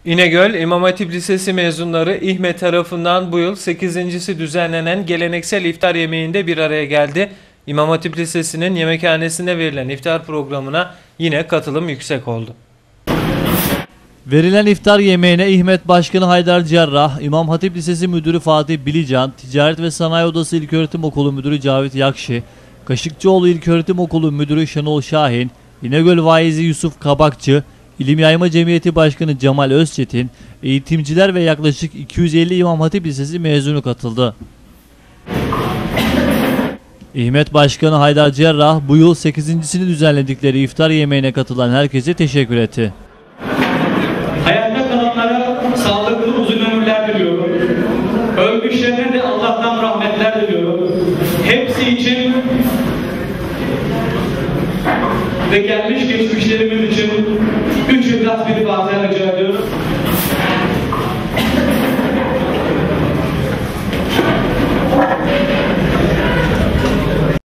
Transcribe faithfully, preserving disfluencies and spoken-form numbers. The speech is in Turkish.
İnegöl İmam Hatip Lisesi mezunları İHME tarafından bu yıl sekizincisi düzenlenen geleneksel iftar yemeğinde bir araya geldi. İmam Hatip Lisesi'nin yemekhanesinde verilen iftar programına yine katılım yüksek oldu. Verilen iftar yemeğine İHMET Başkanı Haydar Cerrah, İmam Hatip Lisesi Müdürü Fatih Bilican, Ticaret ve Sanayi Odası İlköğretim Okulu Müdürü Cavit Yakşi, Kaşıkçıoğlu İlköğretim Okulu Müdürü Şenol Şahin, İnegöl Vaizi Yusuf Kabakçı, İlim Yayma Cemiyeti Başkanı Cemal Özçetin, eğitimciler ve yaklaşık iki yüz elli İmam Hatip Lisesi mezunu katıldı. İHMET Başkanı Haydar Cerrah bu yıl sekizincisini düzenledikleri iftar yemeğine katılan herkese teşekkür etti. Hayatta kalanlara sağlıklı uzun ömürler diliyorum. Ölmüşlerine de Allah'tan rahmetler diliyorum. Hepsi için ve gelmiş geçmişlerimiz için üç yıldan biri var.